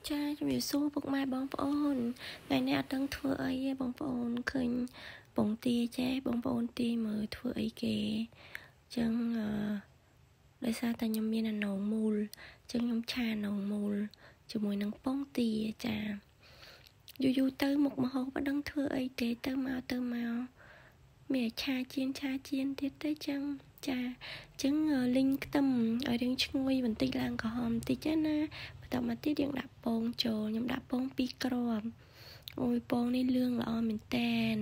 Chaជំរាបសួរពុកម៉ែបងប្អូនថ្ងៃនេះអត់ដឹងធ្វើអីទេបងប្អូនឃើញបងទាចេះបងប្អូនទាមើលធ្វើអីគេចឹងដោយសារតែខ្ញុំមានអាណងមូលចឹងខ្ញុំឆាអាណងមូលជាមួយនឹងពងទាចាយូរទៅមុខម្ហូបអត់ដឹងធ្វើអីទេទៅមកមានឆាជៀនទៀតទៅចឹងចាចឹងលីងខ្ទឹមឲ្យរៀងឈ្ងុយបន្តិចឡើងក្រហមបន្តិចណាបន្តមកទៀតយើងដាក់ពងចូលខ្ញុំដាក់ពង2គ្រាប់អូយពងនេះលឿងល្អមែនតែន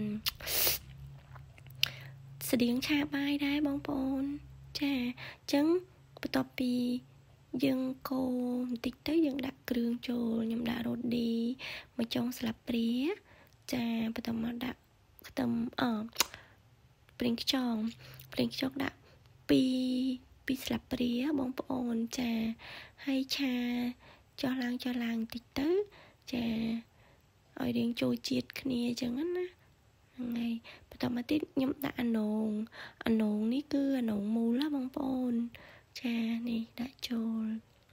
ស្តៀងឆាបាយដែរបងប្អូនចាចឹងបន្ទាប់ពីយើងកូរបន្តិចទៅយើងដាក់គ្រឿងចូលខ្ញុំដាក់រ៉ូឌីមួយចុងស្លាបព្រាចាបន្តមកដាក់ខ្ទឹមប្រេងខ្យងដាក់2ស្លាបព្រាបងប្អូនចាហើយឆាចុះឡើងតិចទៅចាឲ្យរៀងចូលជាតិគ្នាអញ្ចឹងណាហ្នឹងហើយបន្តមកទៀតខ្ញុំដាក់អាណងនេះគឺអាណងមូលណាបងប្អូនចានេះដាក់ចូល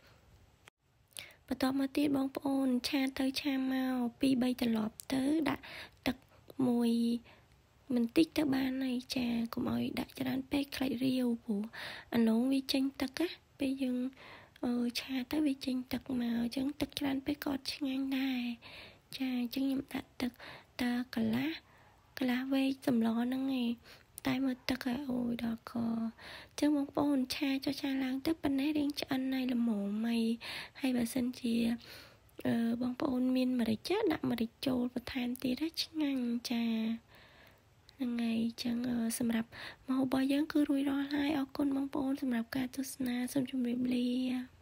បន្តមកទៀតបងប្អូនឆាទៅឆាមក2-3ត្រឡប់ទៅដាក់ទឹកមួយបន្តិចទៅបានហើយចាកុំឲ្យដាក់ច្រើនពេកខ្លាចរាវព្រោះអាណងវាចេញទឹកណាពេលយើងឆាទៅវាចេញទឹកមកអញ្ចឹងទឹកច្រើនពេកក៏អត់ឆ្ងាញ់ដែរចាអញ្ចឹងខ្ញុំដាក់ទឹកតាកន្លះវែកសម្លហ្នឹងឯងតែមើលទឹកឲ្យអូយដល់កអញ្ចឹងបងប្អូនឆាចុះឆាឡើងទៅប៉ុណ្ណេះរៀងឆ្អិនហើយល្មមហើយបើសិនជាបងប្អូនមានម្រេចដាក់ម្រេចចូលបន្ថែមទៀតឆ្ងាញ់ចាហ្នឹងហើយអញ្ចឹងសម្រាប់ម្ហូបរបស់យើងគឺរួចរាល់ហើយអរគុណបងប្អូនសម្រាប់ការទស្សនាសូមជម្រាបលា